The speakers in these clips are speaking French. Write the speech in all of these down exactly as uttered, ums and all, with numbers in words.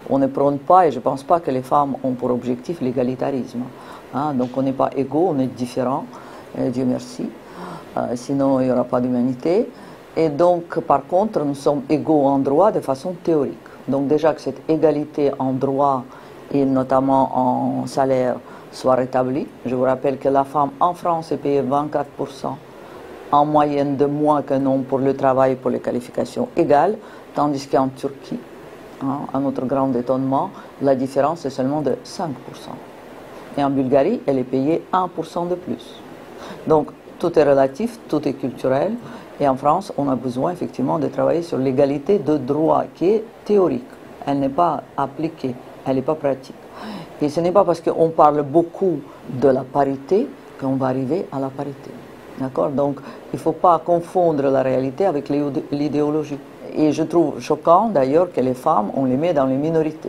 On ne prône pas, et je ne pense pas que les femmes ont pour objectif l'égalitarisme. Hein, donc on n'est pas égaux, on est différents, et Dieu merci. Euh, sinon il n'y aura pas d'humanité. Et donc par contre nous sommes égaux en droit de façon théorique. Donc déjà que cette égalité en droit et notamment en salaire soit rétablie. Je vous rappelle que la femme en France est payée vingt-quatre pour cent en moyenne de moins qu'un homme pour le travail, pour les qualifications égales, tandis qu'en Turquie, hein, à notre grand étonnement, la différence est seulement de cinq pour cent. Et en Bulgarie, elle est payée un pour cent de plus. Donc tout est relatif, tout est culturel. Et en France, on a besoin effectivement de travailler sur l'égalité de droit qui est théorique. Elle n'est pas appliquée, elle n'est pas pratique. Et ce n'est pas parce qu'on parle beaucoup de la parité qu'on va arriver à la parité. D'accord? Donc, il ne faut pas confondre la réalité avec l'idéologie. Et je trouve choquant d'ailleurs que les femmes, on les met dans les minorités.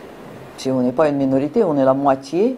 Si on n'est pas une minorité, on est la moitié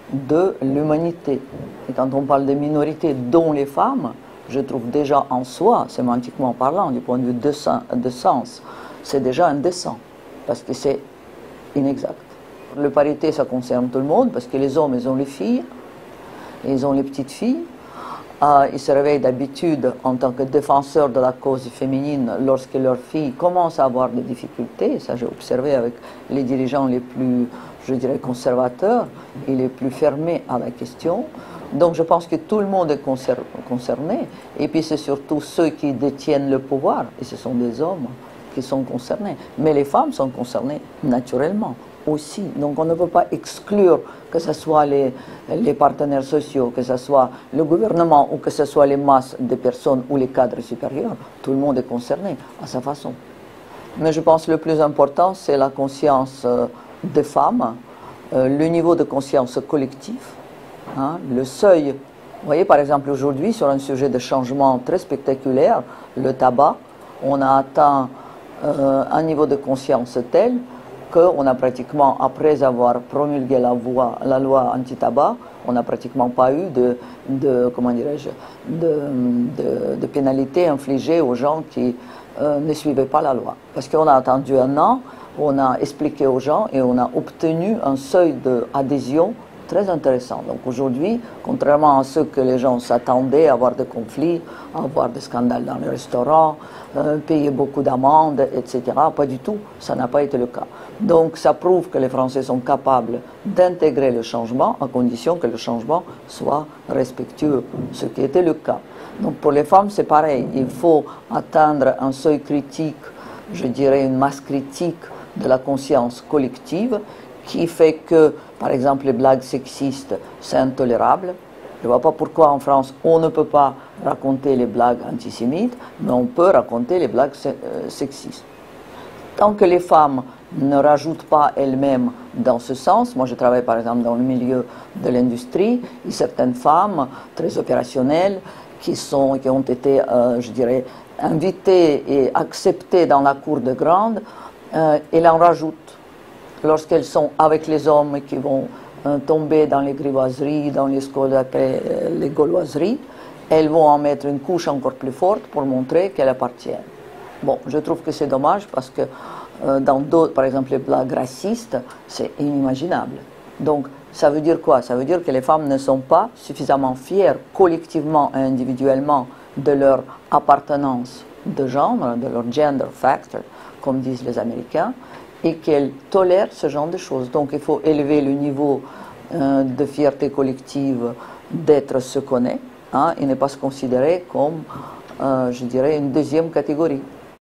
de l'humanité. Et quand on parle de minorités, dont les femmes, je trouve déjà en soi, sémantiquement parlant, du point de vue de, de sens, c'est déjà indécent, parce que c'est inexact. Le parité, ça concerne tout le monde, parce que les hommes, ils ont les filles, ils ont les petites filles, euh, ils se réveillent d'habitude en tant que défenseurs de la cause féminine lorsque leurs filles commencent à avoir des difficultés. Ça, j'ai observé avec les dirigeants les plus, je dirais, conservateurs et les plus fermés à la question. Donc je pense que tout le monde est concerné, et puis c'est surtout ceux qui détiennent le pouvoir, et ce sont des hommes qui sont concernés. Mais les femmes sont concernées naturellement aussi. Donc on ne peut pas exclure que ce soit les, les partenaires sociaux, que ce soit le gouvernement ou que ce soit les masses de personnes ou les cadres supérieurs. Tout le monde est concerné à sa façon. Mais je pense que le plus important, c'est la conscience des femmes, euh, le niveau de conscience collectif. Hein, le seuil, vous voyez par exemple aujourd'hui sur un sujet de changement très spectaculaire, le tabac, on a atteint euh, un niveau de conscience tel qu'on a pratiquement, après avoir promulgué la, voie, la loi anti-tabac, on n'a pratiquement pas eu de, de comment dirais-je, de, de, de pénalités infligées aux gens qui euh, ne suivaient pas la loi. Parce qu'on a attendu un an, on a expliqué aux gens et on a obtenu un seuil d'adhésion très intéressant. Donc aujourd'hui, contrairement à ce que les gens s'attendaient, à avoir des conflits, à avoir des scandales dans les restaurants, euh, payer beaucoup d'amendes, et cetera, pas du tout, ça n'a pas été le cas. Donc ça prouve que les Français sont capables d'intégrer le changement à condition que le changement soit respectueux, ce qui était le cas. Donc pour les femmes, c'est pareil, il faut atteindre un seuil critique, je dirais une masse critique de la conscience collective, qui fait que, par exemple, les blagues sexistes, c'est intolérable. Je ne vois pas pourquoi en France, on ne peut pas raconter les blagues antisémites, mais on peut raconter les blagues sexistes. Tant que les femmes ne rajoutent pas elles-mêmes dans ce sens, moi je travaille par exemple dans le milieu de l'industrie, et certaines femmes très opérationnelles qui, sont, qui ont été, euh, je dirais, invitées et acceptées dans la cour de grande, euh, elles en rajoutent. Lorsqu'elles sont avec les hommes qui vont euh, tomber dans les grivoiseries, dans les, euh, les gauloiseries, elles vont en mettre une couche encore plus forte pour montrer qu'elles appartiennent. Bon, je trouve que c'est dommage parce que euh, dans d'autres, par exemple les blagues racistes, c'est inimaginable. Donc ça veut dire quoi? Ça veut dire que les femmes ne sont pas suffisamment fières collectivement et individuellement de leur appartenance de genre, de leur gender factor, comme disent les Américains, et qu'elles tolèrent ce genre de choses. Donc il faut élever le niveau euh, de fierté collective d'être ce qu'on est, hein, et ne pas se considérer comme, euh, je dirais, une deuxième catégorie.